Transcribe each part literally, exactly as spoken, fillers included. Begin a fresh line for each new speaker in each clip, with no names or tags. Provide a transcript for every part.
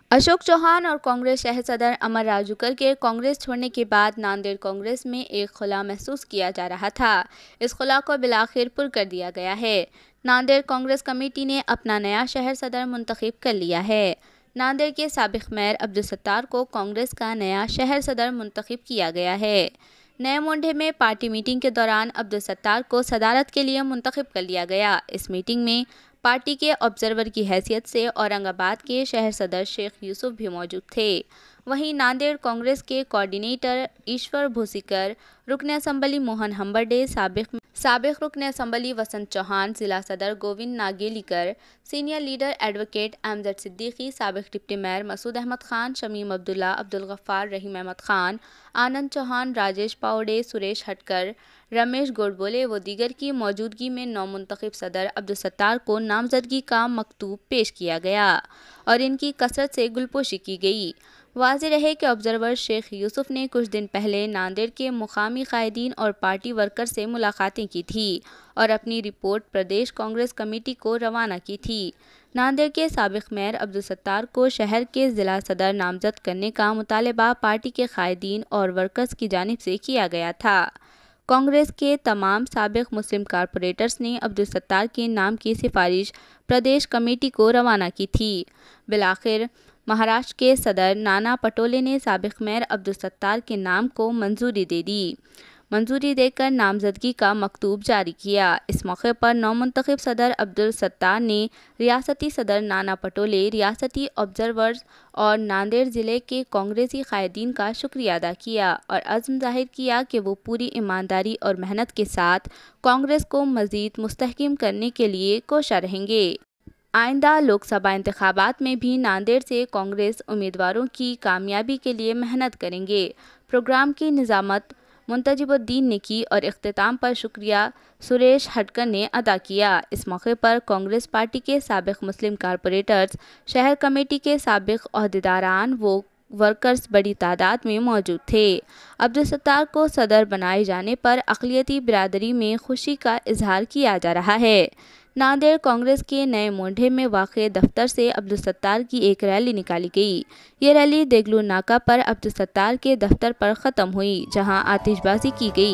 अशोक चौहान और कांग्रेस शहर सदर अमर राजूकर के कांग्रेस छोड़ने के बाद नांदेड़ कांग्रेस में एक खुला महसूस किया जा रहा था। इस खुला को बिलाखिर पुर कर दिया गया है। नांदेड़ कांग्रेस कमेटी ने अपना नया शहर सदर मुंतखब कर लिया है। नांदेड़ के साबिक मेयर अब्दुल सत्तार को कांग्रेस का नया शहर सदर मुंतखब किया गया है। नए मोंढे में पार्टी मीटिंग के दौरान अब्दुल सत्तार को सदारत के लिए मुंतखब कर लिया गया। इस मीटिंग में पार्टी के ऑब्जर्वर की हैसियत से औरंगाबाद के शहर सदर शेख यूसुफ भी मौजूद थे। वहीं नांदेड़ कांग्रेस के कोऑर्डिनेटर ईश्वर भूसीकर, रुकन असम्बली मोहन हम्बरडे, साबिक साबिक रुकन असम्बली वसंत चौहान, जिला सदर Govind Nagelikar, senior leader advocate Amjad Siddiqui, साबिक डिप्टी मेयर मसूद अहमद खान, शमीम अब्दुल्ला, अब्दुल गफ्फार, रहीम अहमद खान, आनंद चौहान, राजेश पावड़े, सुरेश हटकर, रमेश गोडबोले व दीगर की मौजूदगी में नौमुंतखब सदर अब्दुल सत्तार को नामजदगी का मकतूब पेश किया गया और इनकी कसरत से गुलपोशी की गई। वाज़ेह रहे कि ऑब्जर्वर शेख यूसुफ ने कुछ दिन पहले नांदेड़ के मुकामी कायदीन और पार्टी वर्कर से मुलाकातें की थी और अपनी रिपोर्ट प्रदेश कांग्रेस कमेटी को रवाना की थी। नांदेड़ के साबिक मेयर अब्दुल सत्तार को शहर के ज़िला सदर नामजद करने का मुतालबा पार्टी के कायदीन और वर्कर्स की जानिब से किया गया था। कांग्रेस के तमाम साबिक मुस्लिम कारपोरेटर्स ने अब्दुल सत्तार के नाम की सिफारिश प्रदेश कमेटी को रवाना की थी। बिलाखिर महाराष्ट्र के सदर नाना पटोले ने साबिक मेयर अब्दुल सत्तार के नाम को मंजूरी दे दी मंजूरी देकर नामजदगी का मकतूब जारी किया। इस मौके पर नौमुंतखब सदर अब्दुल सत्तार ने रियासती सदर नाना पटोले, रियासती ऑब्जर्वर्स और नांदेड़ ज़िले के कांग्रेसी कायदीन का शुक्रिया अदा किया और अज़्म जाहिर किया कि वो पूरी ईमानदारी और मेहनत के साथ कांग्रेस को मज़ीद मुस्तहकम करने के लिए कोशा रहेंगे। आइंदा लोकसभा इंतखाबात में भी नांदेड़ से कांग्रेस उम्मीदवारों की कामयाबी के लिए मेहनत करेंगे। प्रोग्राम की निज़ामत मुंतजिबुद्दीन ने की और इख्तिताम पर शुक्रिया सुरेश हटकर ने अदा किया। इस मौके पर कांग्रेस पार्टी के साबिक मुस्लिम कारपोरेटर्स, शहर कमेटी के साबिक अहदेदारान व वर्कर्स बड़ी तादाद में मौजूद थे। अब्दुल सत्तार को सदर बनाए जाने पर अक़लियती बिरादरी में खुशी का इजहार किया जा रहा है। नांदेड़ कांग्रेस के नए मोंढे में वाक़े दफ्तर से अब्दुल सत्तार की एक रैली निकाली गई। ये रैली देगलू नाका पर अब्दुल सत्तार के दफ्तर पर ख़त्म हुई, जहां आतिशबाजी की गई।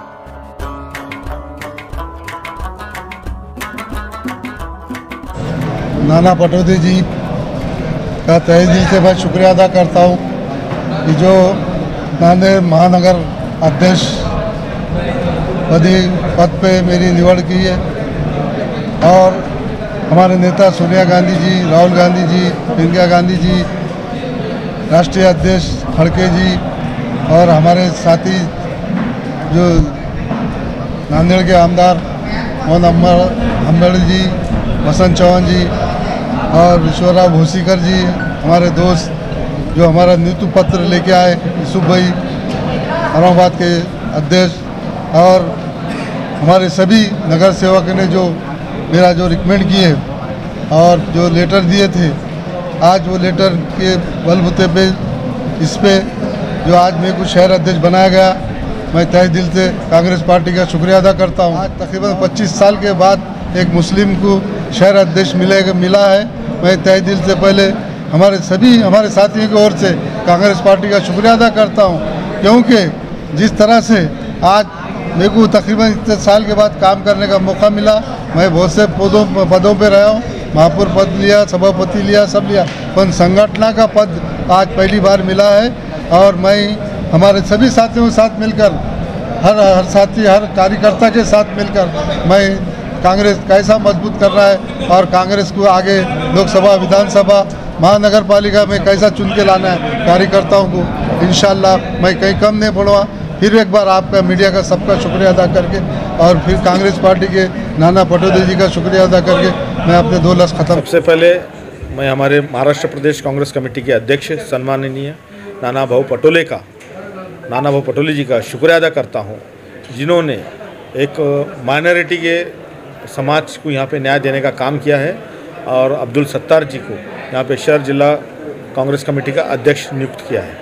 नाना पटोले जी का तहे दिल से मैं शुक्रिया अदा करता हूँ कि जो नांदेड़ महानगर अध्यक्ष पदी पद पे मेरी निवड़ की है और हमारे नेता सोनिया गांधी जी, राहुल गांधी जी, प्रियंका गांधी जी, राष्ट्रीय अध्यक्ष खड़के जी और हमारे साथी जो नांदेड़ के आमदार मोहन हम्बरडे जी, वसंत चौहान जी और ईश्वरराव भूसीकर जी, हमारे दोस्त जो हमारा नियुक्ति पत्र लेके आए, यूसुफ भाई औरंगाबाद के अध्यक्ष और हमारे सभी नगर सेवक ने जो मेरा जो रिकमेंड किए और जो लेटर दिए थे, आज वो लेटर के बलबूते पे इस पे जो आज मेरे को शहर अध्यक्ष बनाया गया, मैं तहे दिल से कांग्रेस पार्टी का शुक्रिया अदा करता हूँ। आज तकरीबन पच्चीस साल के बाद एक मुस्लिम को शहर अध्यक्ष मिलेगा मिला है। मैं तहे दिल से पहले हमारे सभी हमारे साथियों की ओर से कांग्रेस पार्टी का शुक्रिया अदा करता हूँ, क्योंकि जिस तरह से आज मेरे को तकरीबन इतने साल के बाद काम करने का मौका मिला। मैं बहुत से पदों पदों पे रहा हूँ, महापौर पद लिया, सभापति लिया, सब लिया, पर संगठन का पद आज पहली बार मिला है और मैं हमारे सभी साथियों के साथ मिलकर हर हर साथी हर कार्यकर्ता के साथ मिलकर मैं कांग्रेस कैसा मजबूत कर रहा है और कांग्रेस को आगे लोकसभा, विधानसभा, महानगर पालिका में कैसा चुन के लाना है कार्यकर्ताओं को। इंशाल्लाह मैं कहीं कम नहीं पड़ूँगा। फिर एक बार आपका मीडिया का सबका शुक्रिया अदा करके और फिर कांग्रेस पार्टी के नाना पटोले जी का शुक्रिया अदा करके मैं अपने दो लफ्ज़ खत्म।
सबसे पहले मैं हमारे महाराष्ट्र प्रदेश कांग्रेस कमेटी के अध्यक्ष सम्माननीय नाना भाऊ पटोले का नाना भाऊ पटोले जी का शुक्रिया अदा करता हूं, जिन्होंने एक माइनॉरिटी के समाज को यहाँ पे न्याय देने का काम किया है और अब्दुल सत्तार जी को यहाँ पे शहर जिला कांग्रेस कमेटी का अध्यक्ष नियुक्त किया है।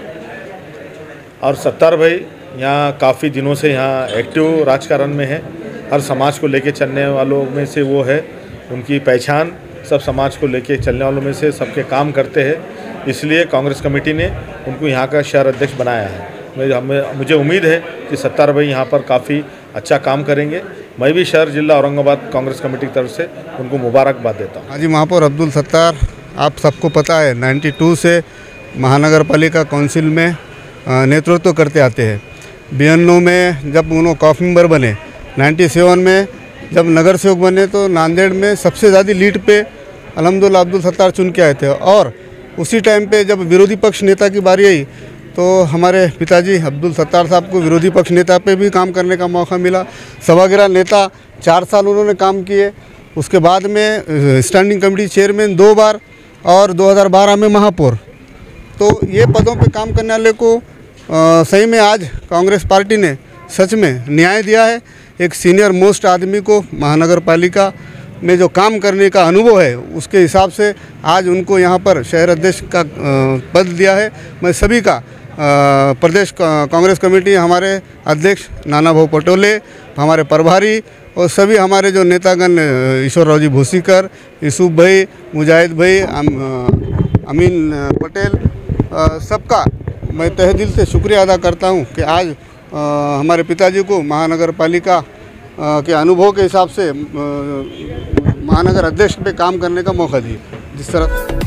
और सत्तार भाई यहाँ काफ़ी दिनों से यहाँ एक्टिव राजकारण में है, हर समाज को लेके चलने वालों में से वो है, उनकी पहचान सब समाज को लेके चलने वालों में से सबके काम करते हैं। इसलिए कांग्रेस कमेटी ने उनको यहाँ का शहर अध्यक्ष बनाया है। मैं हमें मुझे उम्मीद है कि सत्तार भाई यहाँ पर काफ़ी अच्छा काम करेंगे। मैं भी शहर जिला औरंगाबाद कांग्रेस कमेटी की तरफ से उनको मुबारकबाद देता हूँ।
हाजी महापौर अब्दुल सत्तार, आप सबको पता है बानवे से महानगर पालिका काउंसिल में नेतृत्व करते आते हैं। बयानवे में जब उन्होंने कॉफ मेंबर बने, सत्तानवे में जब नगर सेवक बने तो नांदेड़ में सबसे ज़्यादा लीड पे अल्हम्दुलिल्लाह अब्दुल सत्तार चुन के आए थे। और उसी टाइम पे जब विरोधी पक्ष नेता की बारी आई तो हमारे पिताजी अब्दुल सत्तार साहब को विरोधी पक्ष नेता पे भी काम करने का मौका मिला। सभागृह नेता चार साल उन्होंने काम किए। उसके बाद में स्टैंडिंग कमेटी चेयरमैन दो बार और दो हज़ार बारह में महापौर। तो ये पदों पे काम करने वाले को आ, सही में आज कांग्रेस पार्टी ने सच में न्याय दिया है। एक सीनियर मोस्ट आदमी को महानगर पालिका में जो काम करने का अनुभव है उसके हिसाब से आज उनको यहाँ पर शहर अध्यक्ष का पद दिया है। मैं सभी का प्रदेश कांग्रेस कमेटी, हमारे अध्यक्ष नाना भाऊ पटोले, हमारे प्रभारी और सभी हमारे जो नेतागण ईश्वर राव जी भूसीकर, यूसुफ भाई, मुजाहिद भाई, अमीन पटेल, सबका मैं तहे दिल से शुक्रिया अदा करता हूँ कि आज आ, हमारे पिताजी को महानगर पालिका के अनुभव के हिसाब से महानगर अध्यक्ष पे काम करने का मौका दिया। जिस तरह